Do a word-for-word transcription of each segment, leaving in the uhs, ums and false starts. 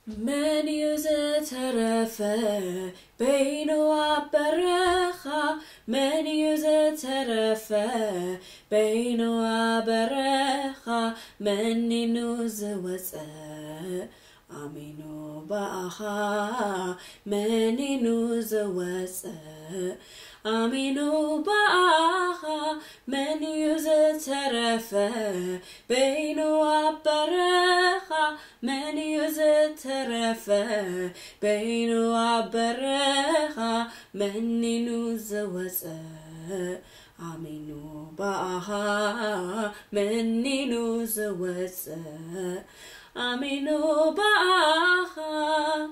من يزترف بينو أبرخا من يزترف بينو أبرخا من نوزوز آمينو باخا من نوزوز آمينو باخا من يزترف بينو أبرخا من يزترف بينو أبرخا من نوزوز آمينو باخا من نوزوز آمينو باخا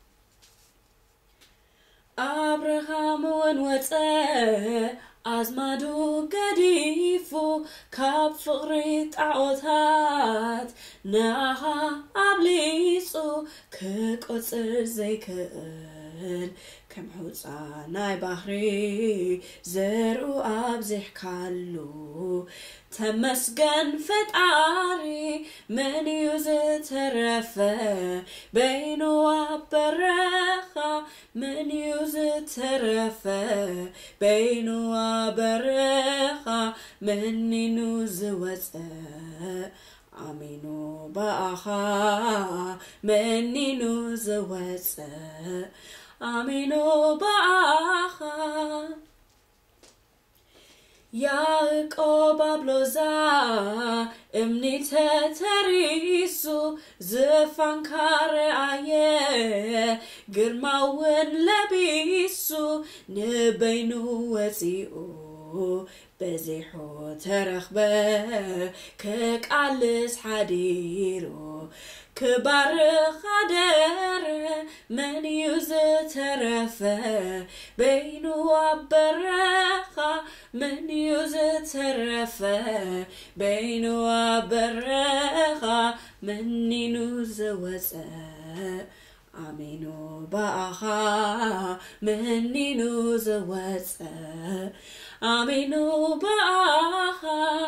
ኣብርሃም'ዉን ወፀ ኣዝማዱ ገዲፉ ካብ ፍቕሪ ጣዖታት ንኣኻ ኣብሊጹ ክቁጻር ዘይክእል ከምሑጻ ናይ ባሕሪ ዘርኡ ኣብዚሕካሉ ተመስገን ፈጣሪ من ዝተረፈ በይኑ ኣበረኻ من ዝተረፈ በይኑ ኣበረኻ መኒኑ ዝወፀ ኣሚኑ ባኣኻ መኒኑ ዝወፀ ኣሚኑ ባኣኻ ያዕቆብ ኣብሎዛ እምኒ ተተርኢሱ ዙፋንካ ረኣየ ግርማውን ለቢሱ ንበይኑ ወጺቑ በዚሑ ተረኽበ ክቃለስ ሓዲሩ ክባረኽ ኣደረ من ዝተረፈ በይኑ ኣበረኻ من ዝተረፈ በይኑ ኣበረኻ መኒኑ ዝወፀ ኣሚኑ ባኣኻ መኒኑ ዝወፀ ኣሚኑ ባኣኻ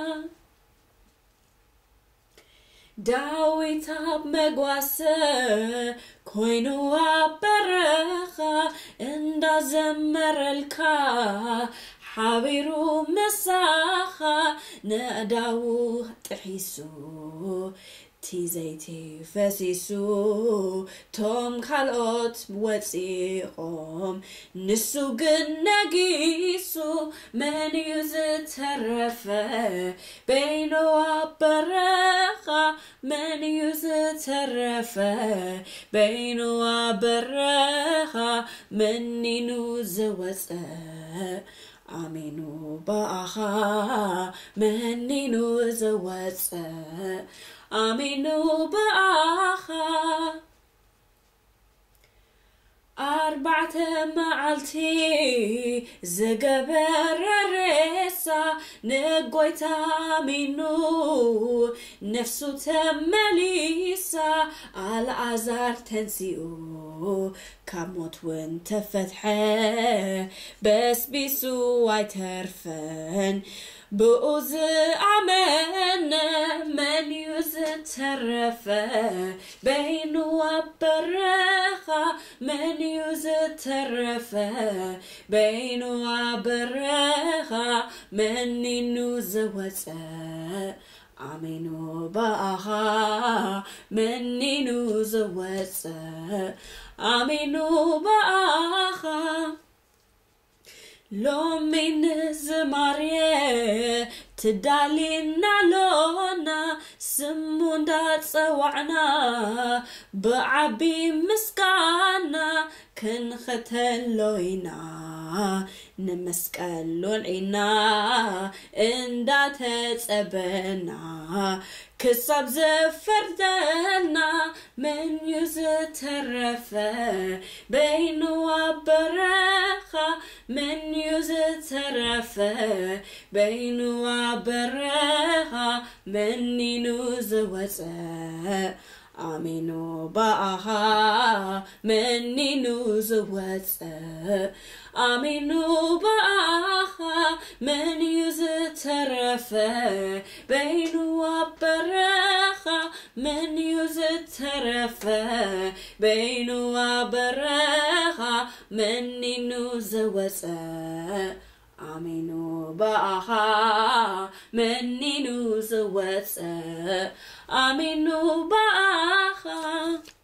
ዳዊት ኣብ መጓሰ ኮይኑ ኣበረኻ እንዳዘመረልካ ሓቢሩ መሳኻ ነእዳዉ ጥሒሱ ቲዘይቲ ፈሲሱ ቶም ካልኦት ወጺቖም ንሱ ግን ነጊሱ من ዝተረፈ በይኑ ኣበረኻ من ዝተረፈ በይኑ ኣበረኻ መኒኑ ዝወፀ ኣሚኑ ባኣኻ መኒኑ ዝወፀ ኣሚኑ ባኣኻ ኣርባዕተ ማዓልቲ ዝገበረ ሬሳ ንጎይታ ኣሚኑ ነፍሱ ተመሊሳ ኣልዓዛር ተንሲኡ ካብ ሞት'ውን ተፈትሐ በስቢሱ ኣይተርፈን ብኡ ዝኣመነ من ዝተረፈ በይኑ ኣበረኻ من ዝተረፈ በይኑ ኣበረኻ መኒኑ ዝወፀ ኣሚኑ ባኣኻ መኒኑ ዝወፀ ኣሚኑ ባኣኻ ሎሚን ዝማሪ تدالينا لونا سموندا تصوعنا بعبي مسكانا كن ختلوينا نمسكالو العنا اندا تتصبنا كسب زفردنا من يزترف بينو وبرخا من يزترف بينو وبرخا من نوز وزا ኣሜኑ ባኣኻ መኒኑ ዝወፀ ኣሜኑ ባኣኻ መንዩ ዝተረፈ በይኑ ኣበረኻ መንዩ ዝተረፈ በይኑ ኣበረኻ መኒኑ ዝወፀ ኣሜኑ ባኣኻ መኒኑ ዝወፀ ኣሜኑ ባኣኻ